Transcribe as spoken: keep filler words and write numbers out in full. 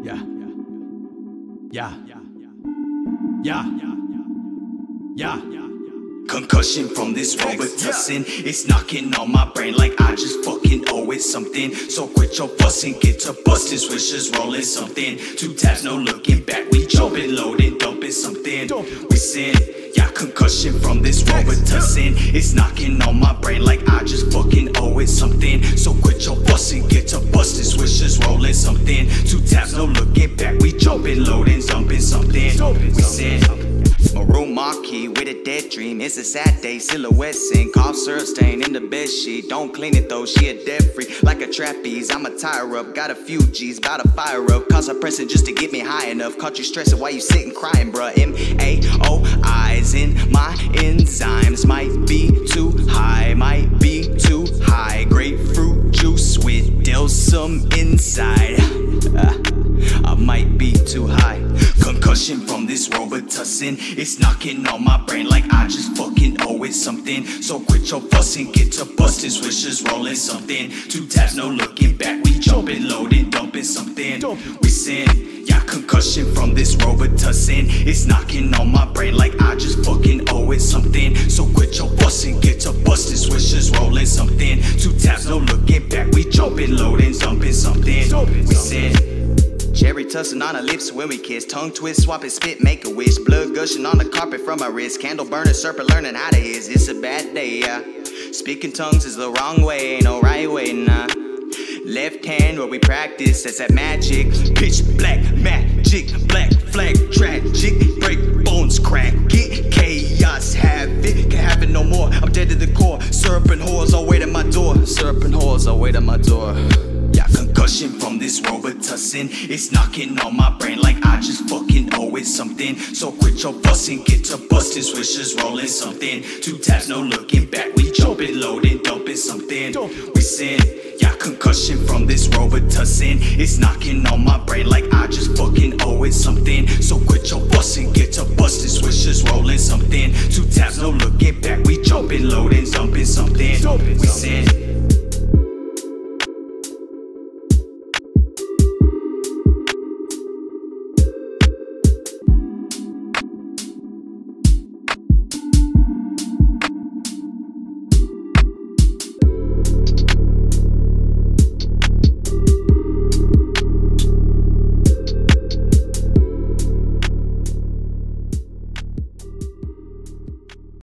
Yeah. Yeah. Yeah. Yeah. Concussion from this Robitussin, it's knocking on my brain like I just fucking owe it something. So quit your fussing, get to busting, swishers rolling something. Two taps, no looking back, we jumping, loading, dumping something. We sin, yeah, concussion from this Robitussin, it's knocking on my brain like I just fucking owe it something. So quit your fussing, get to busting, swishers rolling something. Two taps, no looking back, we jumping, loading, dumping something. We sin. Maroon marquee with a dead dream. It's a sad day, silhouette sing. Cough syrup stain in the bed sheet. Don't clean it though, she a dead freak. Like a trapeze, I'm a tire up. Got a few G's, bout to fire up. Cause her pressing just to get me high enough. Caught you stressing while you sitting crying, bruh. M A O I's in my enzymes. Might be too high, might be too high. Grapefruit juice with Delsum inside. uh, I might be too high. Concussion from this Robitussin, it's knocking on my brain like I just fucking owe it something. So quit your fussing, get to busting, swishers rolling something. Two taps, no looking back, we jumping, loading, dumping something. We sin, yeah, concussion from this Robitussin, it's knocking on my brain like I just fucking owe it something. So quit your fussing, get to busting, swishers rolling something. Two taps, no looking back, we jumping, loading, dumping something. We sin. Cherry tussin on her lips when we kiss. Tongue twist, swap and spit, make a wish. Blood gushing on the carpet from my wrist. Candle burning, serpent learning how to hiss. It's a bad day, yeah. Speaking tongues is the wrong way, ain't no right way, nah. Left hand where we practice, that's that magic. Pitch black magic, black flag tragic. Break bones, crack it, chaos have it. Can't have it no more, I'm dead to the core. Serpent whores all wait at my door. Serpent whores all wait at my door. Yeah, concussion from this Robitussin, it's knocking on my brain like I just fucking owe it something. So quit your fussing, get to busting, swishers rolling something. Two taps, no looking back, we jumping, loading, dumping something. We sin, yeah, concussion from this Robitussin, it's knocking on my brain like I just fucking owe it something. So quit your fussing, get to busting, swishers rolling something. Two taps, no looking back, we jumping, loading, dumping something. We sin.